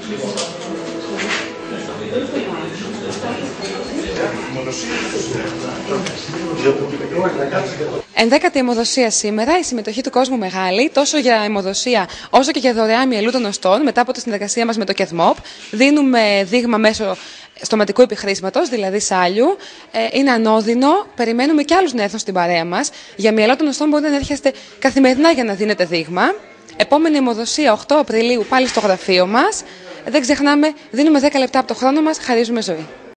Ενδέκατη αιμοδοσία σήμερα, η συμμετοχή του κόσμου μεγάλη, τόσο για αιμοδοσία όσο και για δωρεά μυελού των οστών. Μετά από τη συνεργασία μας με το ΚΕΔΜΟΠ, δίνουμε δείγμα μέσω στοματικού επιχρήσματος, δηλαδή σάλιου. Είναι ανώδυνο, περιμένουμε και άλλους να έρθουν στην παρέα μας. Για μυελό των οστών μπορείτε να έρχεστε καθημερινά για να δίνετε δείγμα. Επόμενη αιμοδοσία 8 Απριλίου πάλι στο γραφείο μας. Δεν ξεχνάμε, δίνουμε 10 λεπτά από το χρόνο μας, χαρίζουμε ζωή.